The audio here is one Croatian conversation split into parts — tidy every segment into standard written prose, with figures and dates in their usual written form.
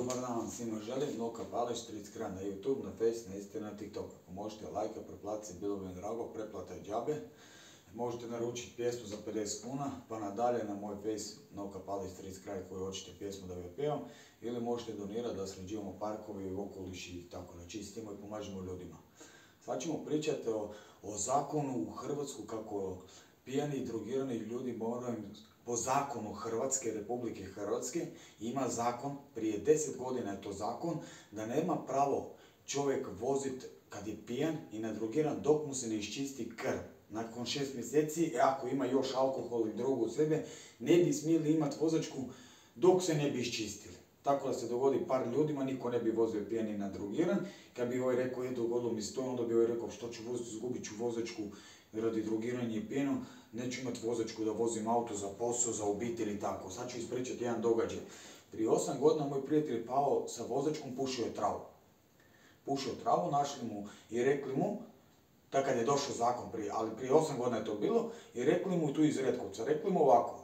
Dobar dan vam svima želim, Luka Palić, 30 kraj na YouTube, na Face, na Instagram, na TikTok. Ako možete lajka, pretplatiti, bilo bi mi drago, pretplata je džabe. Možete naručiti pjesmu za 50 kuna, pa nadalje na moj Face, Luka Palić, 30 kraj, koju hoćete pjesmu da ga pjevam. Ili možete donirati da sređujemo parkovi, okoliš i tako, da čistimo i pomažemo ljudima. Sad ćemo pričati o zakonu u Hrvatsku, kako pijani i drogirani ljudi moraju, po zakonu Hrvatske, Republike Hrvatske, ima zakon, prije 10 godina je to zakon, da nema pravo čovjek voziti kad je pijan i nadrogiran dok mu se ne iščisti krv. Nakon 6 mjeseci, ako ima još alkohol i drogu u sebe, ne bi smjeli imati vozačku dok se ne bi iščistili. Tako da se dogodi par ljudima, niko ne bi vozio pijan i nadrogiran. Kad bi ovaj rekao, dogodilo mi se to, onda bi ovaj rekao, što ću voziti, izgubit ću vozačku radi drogiranja i pijena, neću imati vozačku da vozim auto za posao, za obitelj i tako. Sad ću ispričati jedan događaj. Prije 8 godina moj prijatelj je pao sa vozačkom, pušio je travu. Pušio je travu, našli mu i rekli mu, tako kad je došao zakon ali prije 8 godina je to bilo, i rekli mu tu iz Retkovca, rekli mu ovako,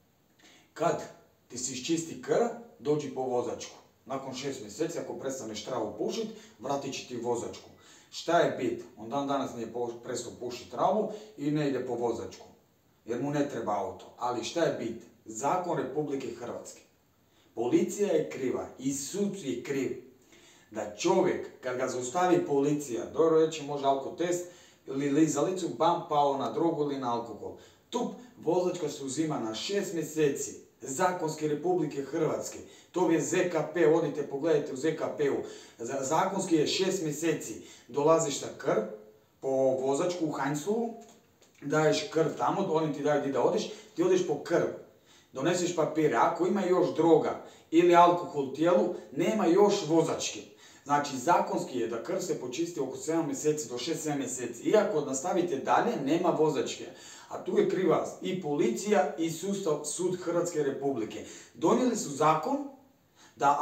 kad ti se iščisti krv, dođi po vozačku. Nakon 6 mjeseci, ako prestaneš travu pušiti, vratit će ti vozačku. Šta je bit? On dan danas nije prestao pušiti travu i ne ide po vozačku, jer mu ne treba auto. Ali šta je bit? Zakon Republike Hrvatske. Policija je kriva i sud je kriv da čovjek, kad ga zaustavi policija, dobro reći može alkotest ili lizalicu, bam, pao na drogu ili na alkohol. Tup, vozačka se uzima na 6 mjeseci. Zakonski Republike Hrvatske. To je ZKP, odite pogledajte u ZKP-u. Zakonski je 6 mjeseci. Dolaziš sa krv po vozačku u Heinzlovu, daješ krv tamo, oni ti daju gdje da odiš, ti odeš po krv. Doneseš papire. Ako ima još droga ili alkohol u tijelu, nema još vozačke. Znači, zakonski je da krv se počisti oko 7 mjeseci do 6-7 mjeseci. Iako nastavite dalje, nema vozačke. A tu je kriva i policija i sud Hrvatske Republike. Donijeli su zakon da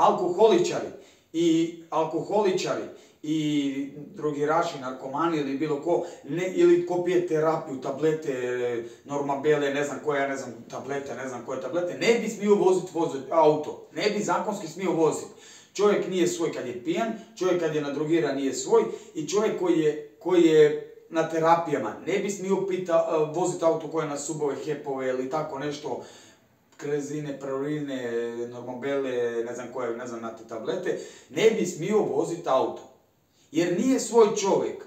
alkoholičari i drogiraši, narkomani ili bilo ko, ili ko pije terapiju, tablete, normabele, ne znam koje tablete, ne bi smio voziti auto. Ne bi zakonski smio voziti. Čovjek nije svoj kad je pijan, čovjek kad je nadrogiran nije svoj i čovjek koji je na terapijama ne bi smio voziti auto koje na subove, hepove ili tako nešto, krezine, prorine, normabele, ne znam na te tablete, ne bi smio voziti auto. Jer nije svoj čovjek.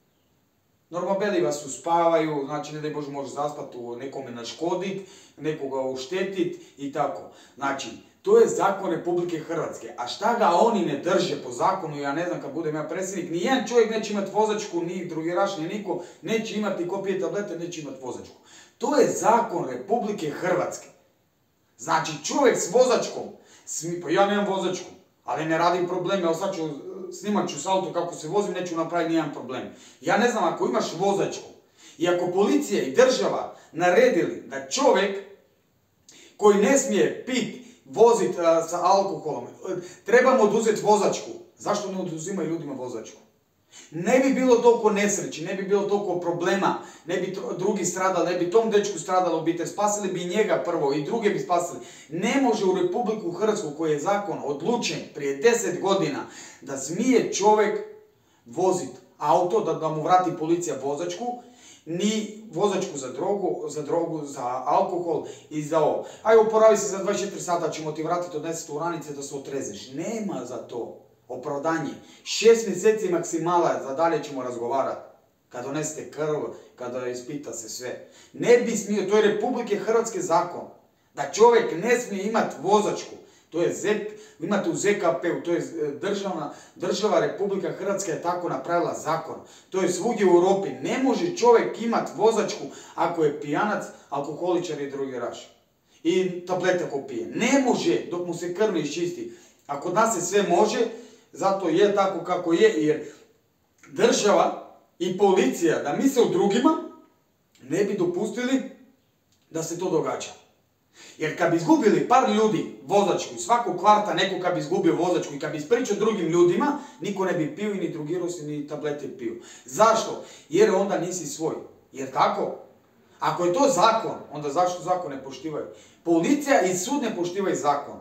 Normabeli vas uspavaju, znači ne daj Bože može zaspati, nekome naškoditi, nekoga uštetiti i tako. Znači, to je zakon Republike Hrvatske. A šta ga oni ne drže po zakonu, ja ne znam kad budem ja predsjednik, nijedan čovjek neće imati vozačku, ni drogiraš, ni niko, neće imati ko pije tablete, neće imati vozačku. To je zakon Republike Hrvatske. Znači čovjek s vozačkom, pa ja nemam vozačku, ali ne radim probleme, evo sad snimat ću s auto kako se vozim, neću napraviti nijedan problem. Ja ne znam, ako imaš vozačku i ako policija i država naredili da čovjek koji ne smije piti, voziti sa alkoholom, trebamo oduzeti vozačku. Zašto ne oduzimaju ljudima vozačku? Ne bi bilo toliko nesreći, ne bi bilo toliko problema, ne bi drugi stradali, ne bi tom dečku stradala obitelj, spasili bi njega prvo i druge bi spasili. Ne može u Republiku Hrvatsku, koji je zakon odlučen prije 10 godina, da smije čovjek voziti auto, da mu vrati policija vozačku, ni vozačku za drogu, za alkohol i za ovo. Ajde, oporavi se za 24 sata, ćemo ti vratiti, odnesiti u ranice da se otrezneš. Nema za to opravdanje. 6 mjeseci maksimala, za dalje ćemo razgovarati. Kad donesete krv, kada ispita se sve. Ne bi smio, to je Republike Hrvatske zakon, da čovjek ne smije imati vozačku. To je imate u ZKP-u, to je država Republika Hrvatska je tako napravila zakon. To je svugdje u Europi. Ne može čovjek imati vozačku ako je pijanac, alkoholičar i drogiraš. I tablete ako pije. Ne može dok mu se krv ne iščisti. A kod nas se sve može, zato je tako kako je, jer država i policija da misle o drugima ne bi dopustili da se to događa. Jer kad bi izgubili par ljudi vozačku i svakog kvarta neko kad bi izgubio vozačku i kad bi ispričao drugim ljudima, niko ne bi pio i ni drogirao se ni tablete pio. Zašto? Jer onda nisi svoj. Jer tako? Ako je to zakon, onda zašto zakon ne poštivaju? Policija i sud ne poštivaju zakon.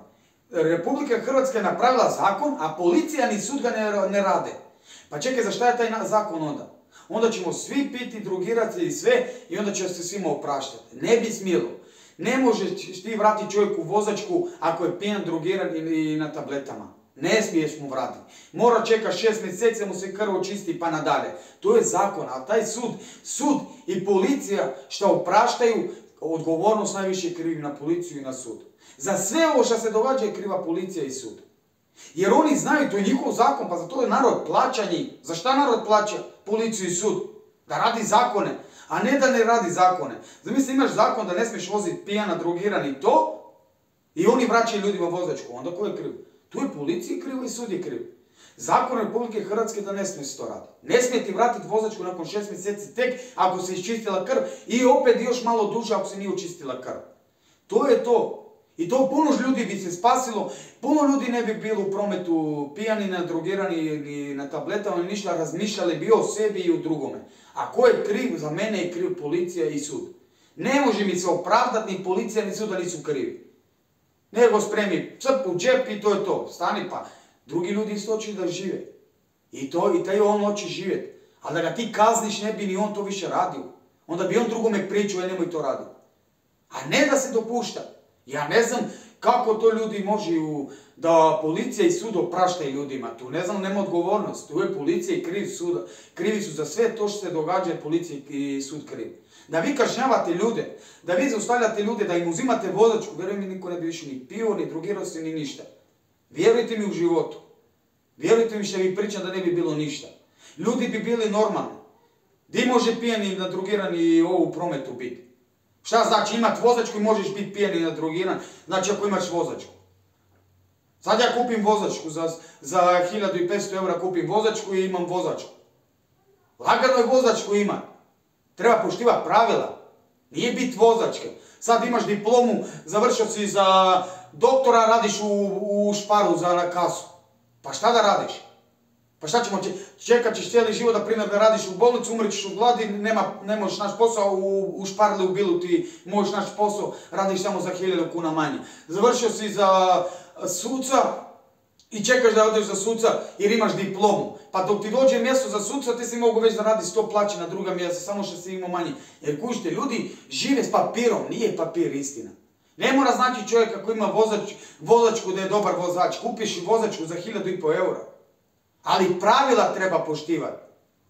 Republika Hrvatska je napravila zakon, a policija ni sud ga ne rade. Pa čekaj, za šta je taj zakon onda? Onda ćemo svi piti, drogirati i sve i onda će se svima opraštati. Ne bi smjelo. Ne možeš ti vratiti čovjeku vozačku ako je pijan, drogiran ili na tabletama. Ne smiješ mu vratiti. Mora čeka 6 mjeseci da mu se krv očisti pa nadalje. To je zakon, a taj sud i policija što opraštaju, odgovornost najviše krivi na policiju i na sud. Za sve ovo što se događa je kriva policija i sud. Jer oni znaju, to je njihov zakon, pa za to je narod plaća njih. Za šta narod plaća policiju i sud? Da radi zakone, a ne da ne radi zakone. Zamisli, imaš zakon da ne smiješ voziti pijana, drogiran i to, i oni vraćaju ljudima vozačku. Onda ko je kriv? Tu je policija kriva i sud je kriv. Zakon Republike Hrvatske da ne smije se to raditi. Ne smije ti vratiti vozačku nakon 6 mjeseci tek ako se iščistila krv i opet još malo duže ako se nije očistila krv. To je to. I to puno ljudi bi se spasilo, puno ljudi ne bi bilo u prometu pijani, drogirani, ni na tabletama, ni ništa, razmišljali bi o sebi i o drugome. A ko je kriv? Za mene je kriv policija i sud. Ne može mi se opravdati ni policija ni sud da nisu krivi. Nego spremi crp u džep i to je to. Stani pa. Drugi ljudi isto hoće da žive. I taj on hoće živjeti. Ali da ga ti kazniš ne bi ni on to više radio. Onda bi on drugome pričao, nemoj to raditi. A ne da se dopušta. Ja ne znam kako to ljudi može da policija i sud opraštaju ljudima tu. Ne znam, nema odgovornost. Tu je policija i krivi su za sve to što se događa i policija i sud krivi. Da vi kažnjavate ljude, da vi zaustavljate ljude, da im uzimate vozačku, vjerujem mi niko ne bi više ni pio, ni drogirao se, ni ništa. Vjerujte mi u životu. Vjerujte mi što vi pričam da ne bi bilo ništa. Ljudi bi bili normalni. Di može pijani, nadrogiran i ovo u prometu biti? Šta znači imat vozačku i možeš biti pijan i nadrogiran? Znači ako imaš vozačku. Sad ja kupim vozačku, za 1500 eura kupim vozačku i imam vozačku. Lagano je vozačku imat. Treba poštivati pravila. Nije biti vozačke. Sad imaš diplomu, završio si za doktora, radiš u Sparu na kasu. Pa šta da radiš? Pa šta ćemo, čekat ćeš cijeli život da primjer da radiš u bolnicu, umrićeš u gladi, ne možeš naći posao u Šparli u Bilu, ti možeš naći posao, radiš samo za 1000 kuna manje. Završio si za suca i čekaš da odeš za suca jer imaš diplomu. Pa dok ti dođe mjesto za suca ti si mogu već da radi 100 plaće na druga mjesta, samo što si imao manje. Jer kužite, ljudi žive s papirom, nije papir istina. Ne mora znači čovjek ako ima vozačku da je dobar vozač, kupiš vozačku za 1500 eura. Ali pravila treba poštivati.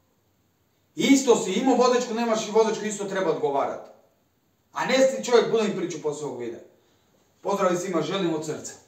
Isto si imao vozačku, nemaš i vozačku, isto treba odgovarati. A ne si čovjek bude im priču posle ovog videa. Pozdrav svima, želim od srca.